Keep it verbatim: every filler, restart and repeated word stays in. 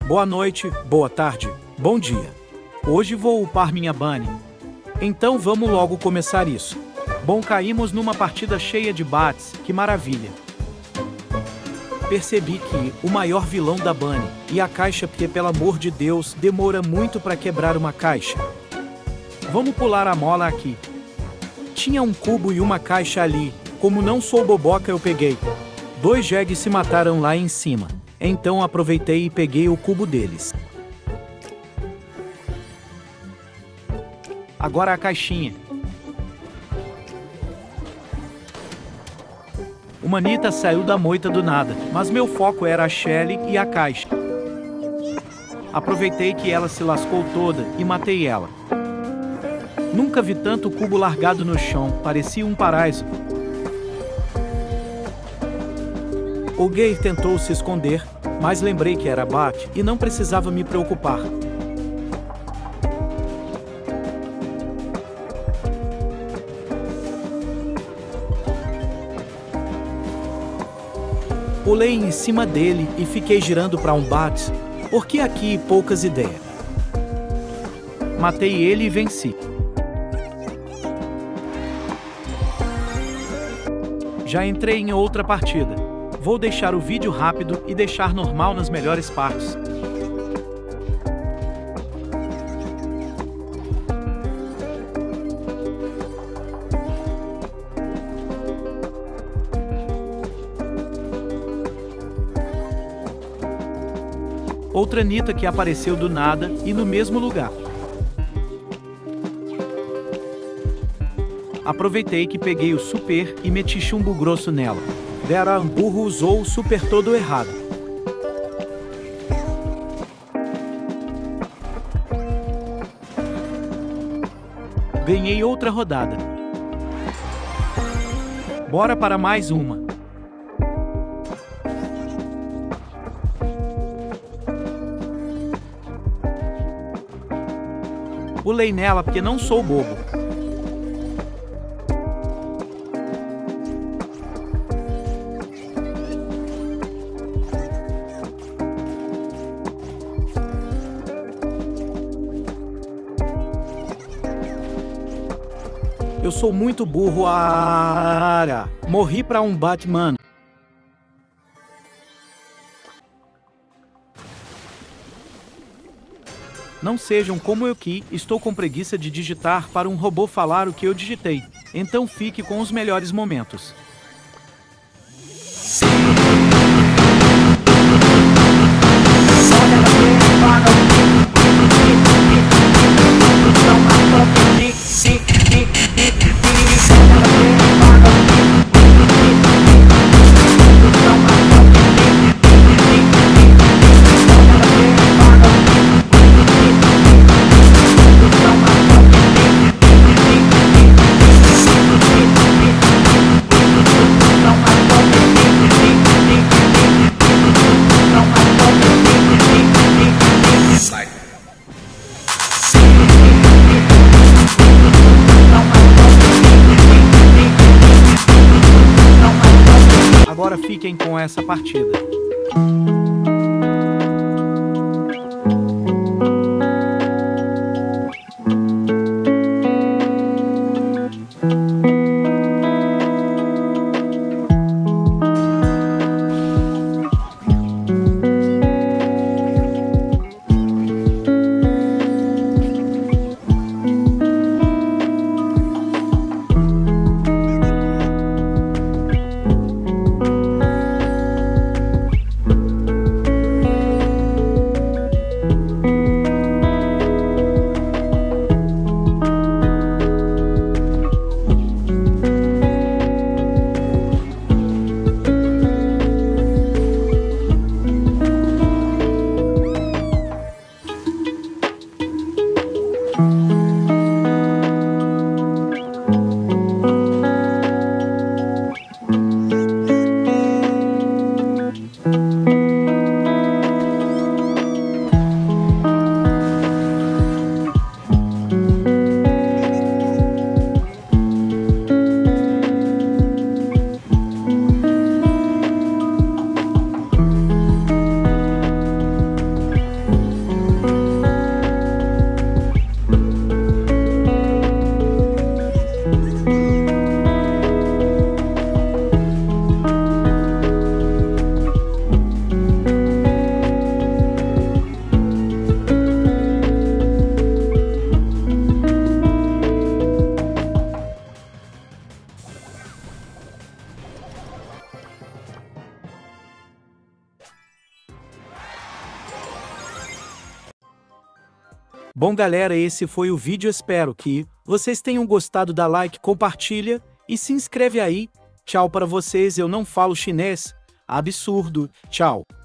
Boa noite, boa tarde, bom dia. Hoje vou upar minha Bunny. Então vamos logo começar isso. Bom, caímos numa partida cheia de bats, que maravilha. Percebi que o maior vilão da Bunny e a caixa, porque pelo amor de Deus, demora muito para quebrar uma caixa. Vamos pular a mola aqui. Tinha um cubo e uma caixa ali. Como não sou boboca, eu peguei. Dois jegues se mataram lá em cima. Então aproveitei e peguei o cubo deles. Agora a caixinha. O Manita saiu da moita do nada, mas meu foco era a Shelly e a caixa. Aproveitei que ela se lascou toda e matei ela. Nunca vi tanto cubo largado no chão, parecia um paraíso. O gay tentou se esconder, mas lembrei que era Bat e não precisava me preocupar. Pulei em cima dele e fiquei girando para um Bat, porque aqui poucas ideias. Matei ele e venci. Já entrei em outra partida. Vou deixar o vídeo rápido e deixar normal nas melhores partes. Outra Nita que apareceu do nada e no mesmo lugar. Aproveitei que peguei o super e meti chumbo grosso nela. Vera Burro usou o super todo errado. Ganhei outra rodada. Bora para mais uma. Pulei nela porque não sou bobo. Eu sou muito burro. Ah, morri pra um Batman. Não sejam como eu que estou com preguiça de digitar para um robô falar o que eu digitei. Então fique com os melhores momentos. Agora fiquem com essa partida. Bom galera, esse foi o vídeo, espero que vocês tenham gostado. Dá like, compartilha e se inscreve aí. Tchau para vocês, eu não falo chinês. Absurdo, tchau.